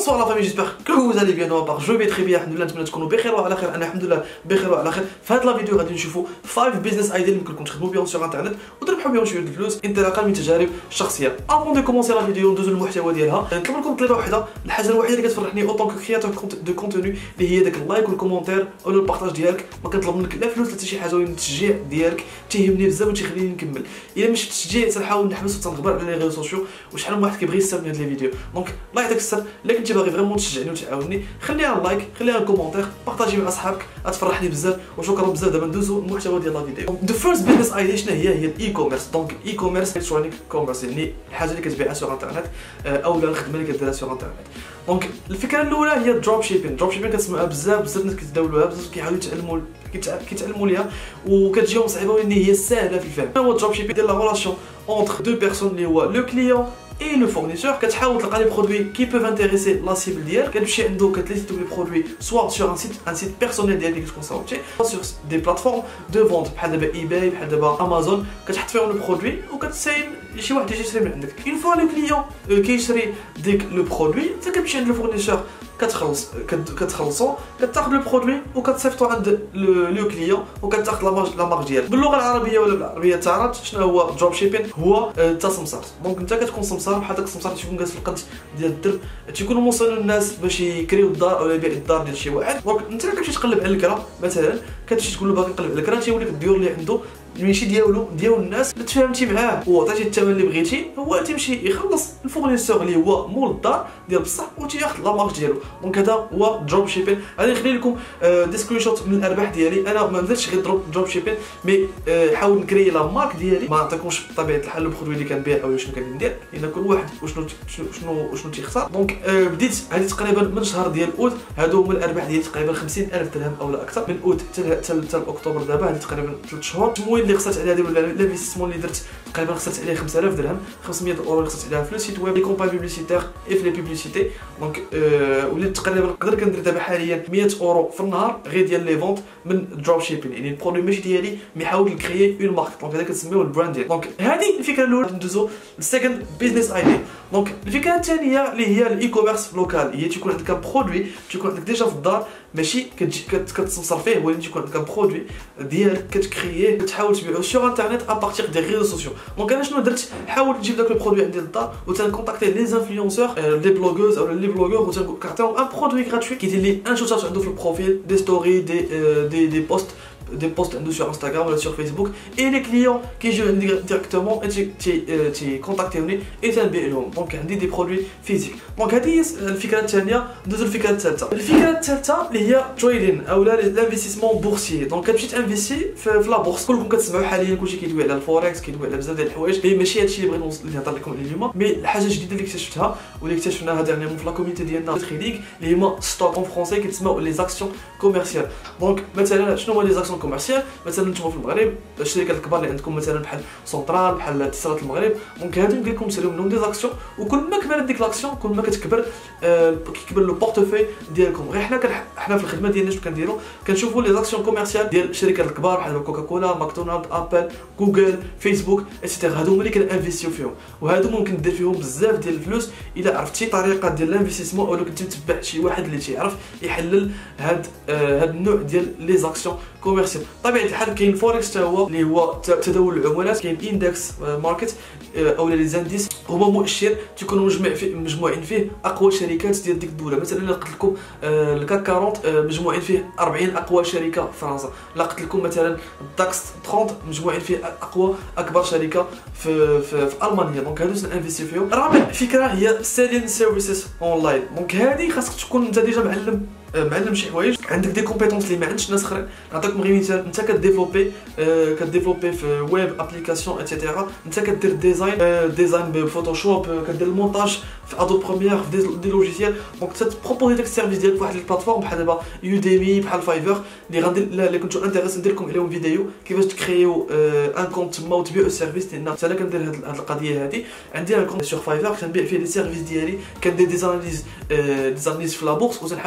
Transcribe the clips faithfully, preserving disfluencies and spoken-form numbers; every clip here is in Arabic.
Bonsoir la famille, j'espère que vous allez bien. Part je vais très bien, alhamdoulilah. نتمنى تكونوا بخير وعلى خير. انا الحمد لله بخير وعلى خير. في هذه الفيديو غادي نشوفوا خمسة بيزنس ايديا اللي ممكن تخدموا بهم سور انترنت وتربحوا بهم شويه الفلوس انطلاقا من تجارب شخصيه. افون دو كومونسي لا فيديو ندوزو للمحتوى ديالها. نطلب لكم طلبه وحده، الحاجه الوحيده اللي كتفرحني اوطون كرياتور دو كونتوني اللي هي داك اللايك والكومونتير او البارطاج ديالك. ما كنطلب منك لا فلوس لا حتى شي حاجه، ولكن التشجيع ديالك تيهمني بزاف وتيخليني نكمل. الا مش التشجيع تنحاول نحبس وتنغبر على لي ريزو سوسيو، وشحال من واحد كيبغي يستافد من هاد لي فيديو. دونك الله يعطيك الصبر، الا كنتي باغي فريمون تشجعني وتعاوني خليها لايك، خليها كومونتير، بارطاجي مع اصحابك، غتفرحني بزاف. وشكرا بزاف. دابا ندوزو المحتوى ديال لا فيديو. ذا فيرست بيزنس ايديا شنو هي؟ هي الاي كوميرس. دونك الاي كوميرس الكترونيك كوميرس، يعني الحاجه اللي كتبيعها سور انترنت او لا الخدمه اللي كديرها سور انترنت. دونك الفكره الاولى هي الدروب شيبين. دروب شيبين كتسمعوها بزاف بزاف الناس كيتداولوها بزاف، كيحاولوا يتعلموا كيتعلموا ليها وكتجيهم صعيبه، ولكن هي سهله في الفهم. هو الدروب شيبين ديال لا ريلاسيون اونتر دو بيرسون اللي هو لو كليون et le fournisseur. كتحاول تلقى لي برودوي qui peuvent intéresser la cible ديالك، كتمشي عنده كتليستو لي برودوي soit sur un site un site personnel ديالك اللي كتكون صاوبتي sur des plateformes de vente بحال دابا اي باي، بحال دابا امازون. كتحط فيهم البرودوي وكتساين شي واحد يجي يشري من عندك. اون فوا لو كليون كيشري ديك لو برودوي، انت كتمشي عند لو فورنيسور كتخلص كتخلصو، كتاخذ لو برودوي وكتصيفطو عند لو كليون وكتاخذ لا مارج لا مارج ديالك. باللغه العربيه ولا بالعربيه تعرف شنو هو دروب شيبين؟ هو التسمسار. دونك انت كتكون سمسار بحال داك السمسار تيكون جالس في القنت ديال الدرب، تيكونوا موصلين الناس باش يكريو الدار او يبيع الدار ديال شي واحد. دونك انت كتمشي تقلب على الكرا مثلا، كتمشي تقول له باغي نقلب على الكرا، تيولي لك الديور اللي عنده ماشي ديالو ديال الناس اللي تفاهمتي معاه وعطيتي الثمن اللي بغيتي، هو تيمشي يخلص الفورنيسور اللي هو مول الدار ديال بصح وتياخذ لا مارج ديالو. دونك هذا هو دروب شيبين. غادي نخلي لكم دي سكرين شوت من الارباح ديالي. انا ما بديتش غير دروب دروب شيبين، مي حاول نكري لا مارك ديالي. ما نعطيكمش بطبيعه الحال البرودوي اللي كنبيع او شنو كندير، لان كل واحد وشنو شنو شنو تيختار. دونك بديت هذه تقريبا من شهر ديال اوت. هادو هما الارباح ديالي تقريبا خمسين ألف درهم او لا اكثر، من اوت حتى اكتوبر. دابا هذه تقريبا ثلاث شهور. التمويل اللي خسرت عليها ولا لافيستيسمون اللي درت تقريبا خسرت عليه خمسة آلاف درهم، خمسمية اورو اللي خسرت عليها في السيت ويب، لي كومباي بوبليسيتير اي في لي بوبليسيتي. دونك أه وليت تقريبا نقدر كندير دابا حاليا مية اورو في النهار غير ديال لي فونت من دروب شيبين. يعني البرودوي ماشي ديالي، مي حاول نكريي اون مارك. دونك هذا كنسميوه البراند ديال. دونك هذه الفكره الاولى. ندوزو للسكند بيزنس ايديا. دونك الفكره الثانيه اللي هي الاي كوميرس لوكال. هي تيكون عندك برودوي تيكون عندك ديجا في الدار، ماشي كتجي كتسمسر فيه، ولكن تيكون عندك برودوي ديالك كتكرييه كتحاول تبيعو سور انترنت ا بارتير دي ريزو سوسيو. دونك انا شنو درت؟ حاول نجيب داك البرودوي عندي للدار وتنكونتاكتي لي انفلونسور لي بلوغوز او لي بلوغور وتنكارتيهم ان برودوي غراتوي كيدير لي ان شوتات عنده في البروفيل دي ستوري دي دي دي بوست des posts عنده sur Instagram ولا sur Facebook، et les clients كيجيو عندي directement تي تي كونتاكتيوني اي تنبيع لهم. دونك عندي دي برودوي فيزيك. دونك هذه هي الفكره الثانيه. ندوزو للفكره الثالثه. الفكره الثالثه اللي هي تريدين او لانفستيسمون بورسيي. دونك كتمشي تانفيستي في, في لا بورس. كلكم كتسمعوا حاليا كلشي كيدوي على الفوركس، كيدوي على بزاف ديال الحوايج، مي ماشي هادشي اللي بغيت نوصل اللي نهضر لكم عليه اليوم. مي الحاجه الجديده اللي اكتشفتها واللي اكتشفناها ديرنيامون في لا كوميونيتي ديالنا تريدينغ اللي هما ستوك اون فرونسي كيتسموا لي زاكسيون كوميرسيال. دونك مثلا شنو هما لي زاكسيون كوميرسيال؟ مثلا نتوما في المغرب الشركات الكبار اللي عندكم مثلا بحال سونترال بحال اتصالات المغرب، دونك هادو يمكن لكم تشريو منهم دي زاكسيون، وكل ما كبرت ديك لاكسيون كل ما كتكبر آه كيكبر لو بورتفوي ديالكم. غير حنا حنا في الخدمه ديالنا شنو كنديروا؟ كنشوفوا لي زاكسيون كوميرسيال ديال الشركات الكبار بحال كوكاكولا، ماكدونالد، ابل، جوجل، فيسبوك ايتترا. هادو هما اللي كنانفيستيو فيهم، وهادو ممكن دير فيهم بزاف ديال الفلوس الا عرفتي طريقه ديال الانفستيسمون او كنتي تتبع شي واحد اللي تيعرف يحلل هاد آه هاد النوع ديال لي زاكسيون كوميرسيال. طبيعه الحال كاين فوركس حتى هو اللي هو تداول العملات، كاين اندكس ماركت او لي زانديس، هما مؤشر تيكونوا مجمع فيه مجموعين فيه اقوى شركات ديال ديك الدوله. مثلا الا قلت لكم الكاك أربعين مجموعين فيه أربعين اقوى شركه في فرنسا، الا قلت لكم مثلا الداكس ثلاثين مجموعين فيه اقوى اكبر شركه في في, في المانيا. دونك هادو تنانفيستي فيهم. رابع فكره هي سيلين سيرفيسز اونلاين. دونك هذه خاصك تكون انت ديجا معلم معلم شي حوايج، عندك دي كومبيتونس اللي ما عندش ناس اخرين. نعطيكم غير مثال، انت كديفلوبي آه كديفلوبي في ويب ابليكاسيون ايتترا، انت كدير ديزاين آه ديزاين بفوتوشوب، آه كدير المونتاج في ادوب بريمير في دي, دي لوجيسيال. دونك تبروبوزي داك السيرفيس ديالك في واحد البلاتفورم بحال دابا يوديمي بحال فايفر اللي غندير اللي كنتو انتريسي ندير لكم عليهم فيديو كيفاش تكريو آه ان كونت تما وتبيعوا السيرفيس. لان انا كندير هاد القضيه هادي، عندي ان كونت سور فايفر كنبيع فيه لي سيرفيس ديالي، كندير دي زاناليز آه دي زاناليز في لا بورس وتنحاول نبيعهم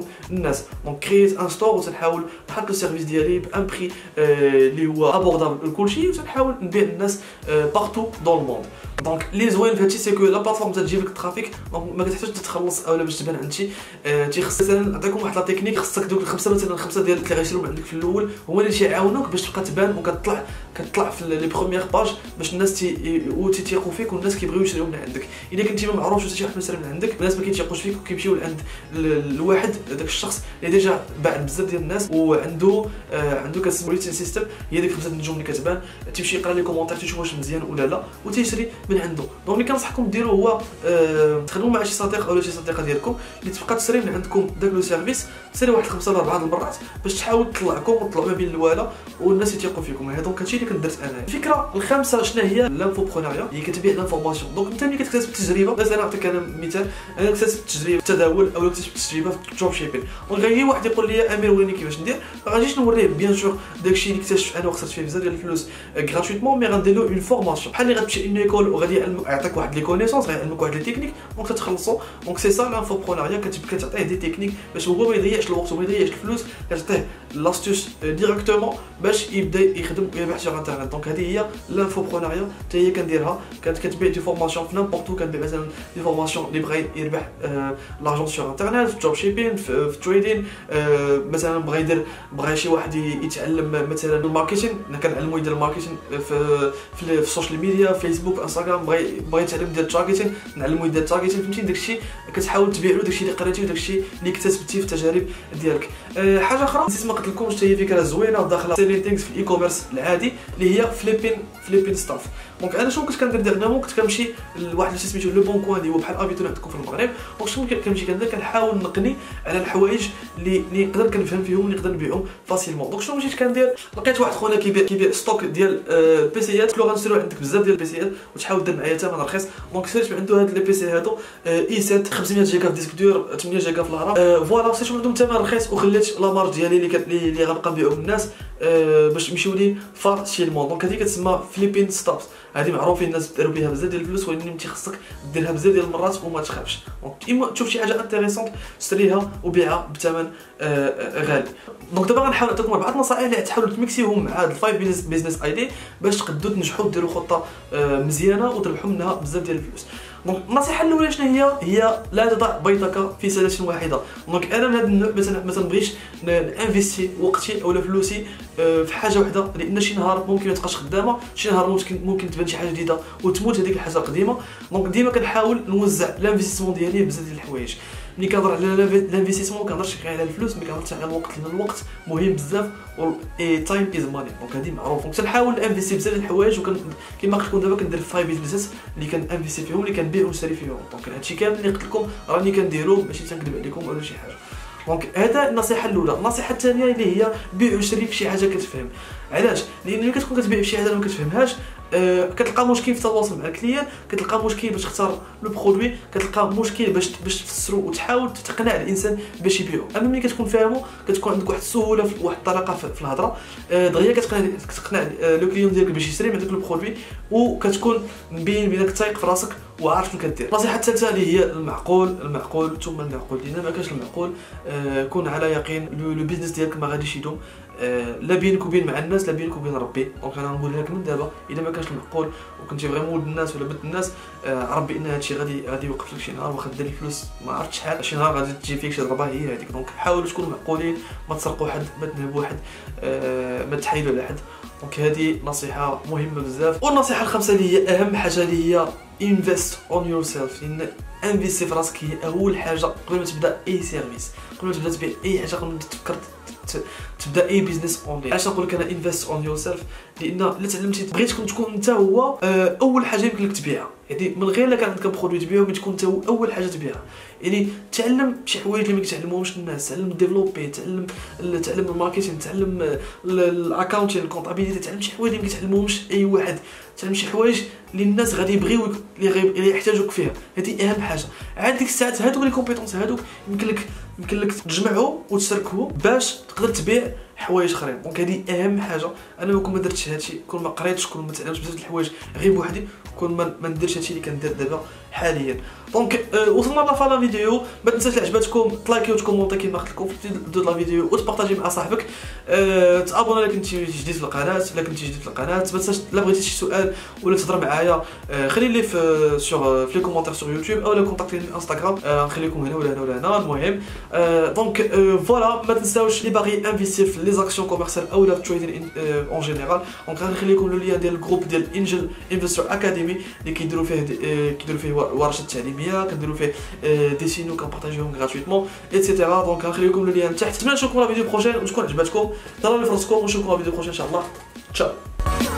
الناس. دونك كرييت ان ستور وتنحاول نحط السيرفيس ديالي بان بري اللي هو ابوردابل لكلشي وتنحاول نبيع الناس بارتو دون الموند. دونك لي زوين في هادشي سيكو لا بلاتفورم تجيب لك الترافيك، دونك ما كتحتاجش تتخلص اولا باش تبان عند شي تيخص. مثلا نعطيكم واحد لا تكنيك، خصك دوك الخمسه مثلا الخمسه ديال اللي غيشريو من عندك في الاول هما اللي تيعاونوك باش تبقى تبان وكتطلع كتطلع في لي بروميير باج باش الناس تيثيقوا فيك والناس كيبغيو يشريو من عندك. الا كنتي ما معروفش ولا شي واحد مسرب من عندك الناس ما كيتيقوش فيك وكيمشيو لعند الواحد داك الشخص اللي ديجا باع بزاف ديال الناس وعنده آه عنده كتسمو ريتين سيستم، هي ديك خمسه النجوم اللي كتبان، تيمشي يقرا لي كومونتير تيشوف واش مزيان ولا لا وتيشري من عنده. دونك اللي كنصحكم ديروا هو آه تخدموا مع شي صديق اولا شي صديقه ديالكم اللي تبقى تشري من عندكم داك لو سيرفيس، تسري واحد خمسه ولا اربعه المرات باش تحاول تطلعكم وتطلعوا ما بين الوالا والناس يثيقوا فيكم. هذا دونك هادشي اللي كنت درت انا. الفكره الخامسه شنو هي؟ لانفوبرونيا، هي كتبيع لانفورماسيون. دونك انت ملي كتكتسب التجربه، مثلا نعطيك انا مثال، انا اكتسبت التجربه في التداول او اكتسبت التجربه في الدروب شيبين، دونك غيجي واحد يقول لي امير وريني كيفاش ندير، ما غاديش نوريه بيان سور داكشي اللي اكتشف انا وخسرت فيه بزاف ديال الفلوس غراتويتمون، مي غندير له اون فورماسيون بحال اللي غتمشي اون ايكول وغادي يعطيك واحد لي كونيسونس، غيعلمك واحد لي تكنيك دونك تتخلصوا. دونك سي سا لانفوبرونيا، كتعطيه دي تكنيك باش هو ما يضيعش الوقت وما يضيعش الفلوس، كتعطيه لاستوس ديريكتومون باش يبدا يخدم ويربح sur internet. دونك هذه هي لانفوبرونيا حتى هي كنديرها، كانت كتبيع دي فورماسيون في نيمبورط كنبيع مثلا دي فورماسيون اللي بغى يربح لارجون sur internet في دروب شيبين في تريدين. مثلا بغى يدير بغى شي واحد يتعلم مثلا الماركتينغ، انا كنعلمو يدير الماركتينغ في في السوشيال ميديا فيسبوك انستغرام، بغى بغى يتعلم يدير التارجتينغ نعلمو يدير التارجتينغ. فهمتي داكشي كتحاول تبيع له داكشي اللي قريتي وداكشي اللي اكتسبتي في التجارب ديالك. أه حاجه اخرى نسيت ما قلت لكمش حتى هي فكره زوينه داخله سيلين ثينكس في الاي كوميرس العادي اللي هي فليبين فليبين ستاف. دونك انا شنو كنت كندير ديرنيامون، كنت كنمشي لواحد اللي سميتو لو بون كوان اللي هو بحال افيتون عندكم في المغرب. دونك شنو كنمشي كندير، كنحاول نقني على الحوايج اللي اللي نقدر كنفهم فيهم اللي نقدر نبيعهم فاسيلمون. دونك شنو مشيت كندير، لقيت واحد خونا كيبيع كيبيع ستوك ديال آه بيسيات، قلت له غنشريو عندك بزاف ديال البيسيات وتحاول دير معايا ثمن رخيص. دونك شريت من عنده هاد لي بيسي هادو آه اي سبعة خمسمية جيجا في ديسك دور ثمانية جيجا في الهرم. آه فوالا شريت من عندهم ثمن رخيص وخليت لا مارج ديالي اللي كت اللي غنبقى نبيعهم للناس آه باش يمشيو لي فاسيلمون. دونك هذه كتسمى فليبين ستوبس، هذه معروفين الناس داروا بها بزاف ديال الفلوس، ولكن انت خصك ديرها بزاف ديال المرات وما تخافش. دونك اما تشوف شي حاجه انتريسونت شريها وبيعها بثمن آه غالي. دونك دابا غنحاول نعطيكم اربعه نصائح اللي تحاولوا تميكسيوهم مع هاد الفايف بيزنس بيزنس ايدي باش تقدروا تنجحوا ديروا خطه آه مزيانه وتربحوا منها بزاف ديال الفلوس. دونك النصيحه الاولى شنو هي؟ هي لا تضع بيضك في سله واحده. دونك انا من هذا النوع مثلا ما تنبغيش نانفيستي وقتي اولا فلوسي في حاجه واحده، لان شي نهار ممكن ما تبقاش خدامه، شي نهار ممكن ممكن تبان شي حاجه جديده وتموت هذيك الحاجه القديمه. دونك ديما كنحاول نوزع لانفيستيسمون ديالي بزاف ديال الحوايج. ملي كنهضر على لانفيستيسمون ما كنهضرش غير على الفلوس، ملي كنهضر على الوقت، لان الوقت مهم بزاف و تايم از ماني. دونك هذه معروف. دونك تنحاول نانفيستي بزاف ديال الحوايج، وكن كما قلت لكم دابا كندير فايف بيزنس اللي كنانفيستي فيهم اللي كنبيع ونشري فيهم. دونك هادشي كامل اللي قلت لكم راني كنديرو ماشي تنكذب عليكم ولا شي حاجه. دونك هذا النصيحه الاولى. النصيحه الثانيه اللي هي بيع وشري في شي حاجه كتفهم. علاش؟ لان ملي كتكون كتبيع في شي حاجه ما كتفهمهاش أه كتلقى مشكل في التواصل مع الكليان، كتلقى مشكل باش تختار لو برودوي، كتلقى مشكل باش باش تفسرو وتحاول تقنع الانسان باش يبيعو. اما ملي كتكون فاهمو كتكون عندك واحد السهوله في واحد الطريقه في الهضره أه دغيا كتقنع كتقنع أه لو كليون ديالك باش يشري من داك لو برودوي، وكتكون مبين بينك تايق في راسك وعارف شنو كدير. النصيحه الثالثه اللي هي المعقول المعقول ثم المعقول، لان ما كانش المعقول أه كون على يقين لو بيزنس ديالك ما غاديش يدوم أه لا بينك وبين مع الناس لا بينك وبين ربي. دونك انا نقول لك من دابا الا ما كانش المعقول وكنتي فريمون ولد الناس ولا بنت الناس أه عرف بان هادشي غادي غادي يوقف لك شي نهار، واخا دير الفلوس ما عرفت شحال، شي نهار غادي تجي فيك شي ضربه هي هذيك. دونك حاولوا تكونوا معقولين، ما تسرقوا حد، ما تنهبوا حد، أه ما تحايلوا على حد. دونك هذه نصيحه مهمه بزاف. والنصيحه الخامسه اللي هي اهم حاجه اللي هي انفست اون يور سيلف، لان انفيستي في راسك هي اول حاجه قبل ما تبدا اي سيرفيس، قبل ما تبدا تبيع اي حاجه، قبل ما تفكر تبدا اي بيزنس اونلاين. علاش نقول لك انا انفست اون يور سيلف؟ لان الا تعلمتي بغيت تكون تكون انت هو اول حاجه يمكن لك تبيعها، يعني من غير لا كان عندك برودوي تبيعو بغيت تكون انت هو اول حاجه تبيعها. يعني تعلم شي حوايج اللي ما كيتعلموهمش الناس، تعلم ديفلوبي، تعلم تعلم الماركتينغ، تعلم الاكاونتين، الكونطابيليتي، تعلم شي حوايج اللي ما كيتعلموهمش اي واحد، تعلم شي حوايج اللي الناس غادي يبغيو اللي يحتاجوك فيها. هذه اهم حاجه. عاد ديك الساعات هادوك لي كومبيتونس هادوك يمكن لك يمكن لك تجمعهم وتشاركهم باش تقدر تبيع حوايج اخرين. دونك هذه اهم حاجه. انا كون ما درتش هادشي، كون ما قريتش، كون ما تعلمتش بزاف د الحوايج غير بوحدي، كون ما, ما نديرش هادشي اللي كندير دابا حاليا. دونك أه وصلنا لافا لا فيديو. ما تنساش عجبتكم تلايكي وتكومونتي كيما قلت لكم في الفيديو لا فيديو وتبارطاجي مع صاحبك. أه تابونا الا كنتي جديد في القناه الا كنتي جديد في القناه. ما تنساش الا بغيتي شي سؤال ولا تهضر معايا أه خلي لي في سور في لي كومونتير سور يوتيوب او لا كونتاكتيني في انستغرام. أه نخليكم هنا ولا هنا ولا هنا. المهم أه دونك أه فوالا ما تنساوش لي باغي انفيستير في لي زاكسيون كوميرسيال او لا في تريدين اون جينيرال. دونك غنخلي لكم لو لين ديال الجروب ديال انجل انفستور اكاديمي اللي كيديروا فيه كيديروا فيه ورشات تعليميه كنديروا فيه دي سينو كنبارطاجيوهم غراتويتمون ايتترا. دونك غنخلي لكم لو لين تحت. نتمنى نشوفكم لا فيديو بروجين وتكون عجبتكم. تهلاو لي فراسكم ونشوفكم لا فيديو بروجين ان شاء الله. تشاو.